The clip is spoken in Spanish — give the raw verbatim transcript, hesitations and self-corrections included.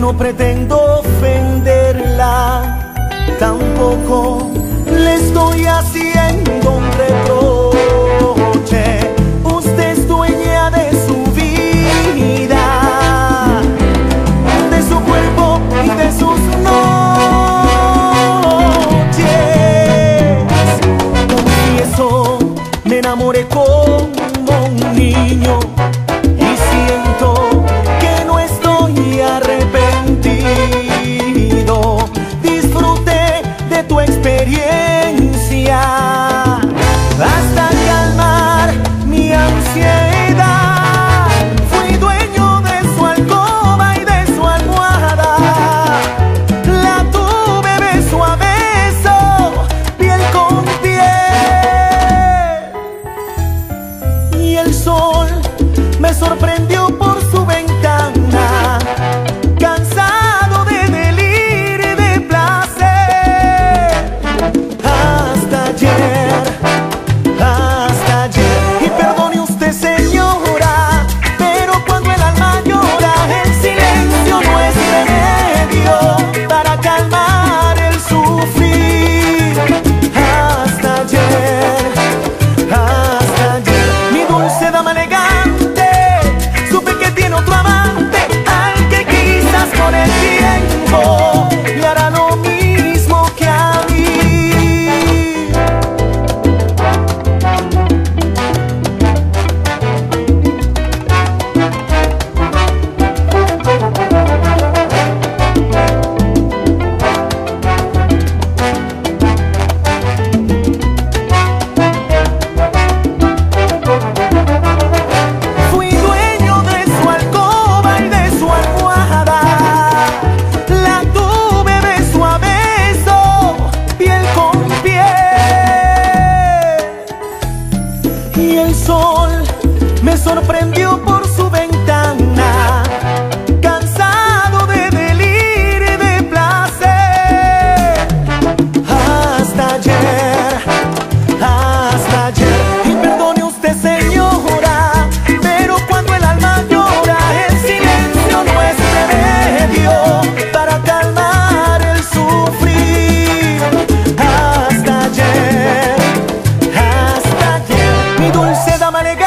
no pretendo ofenderla, tampoco le estoy haciendo un reproche. Usted es dueña de su vida, de su cuerpo y de sus noches. Confieso, me enamoré como un niño y siento que no estoy arrepentido. Disfruté de tu experiencia hasta calmar mi ansiedad. Fui dueño de su alcoba y de su almohada. La tuve beso a beso, piel con piel. Y el sol me sorprendió por su ventana, cansado de delirio y de placer. Hasta ayer, hasta ayer. Y perdone usted, señora, pero cuando el alma llora, el silencio no es remedio para calmar el sufrir. Hasta ayer, hasta ayer. Mi dulce dama elegante, supe que tiene otro amante, al que quizás con el tiempo le hará lo mismo que a mí. Fui dueño de su alcoba y de su almohada. La tuve beso a beso, piel con piel. Y el sol me sorprendió por su ventana, cansado de delirio y de placer. Hasta ayer, hasta ayer. Y perdone usted, señora, pero cuando el alma llora, el silencio no es remedio para calmar el sufrir. Hasta ayer, hasta ayer. Mi dulce dama elegante,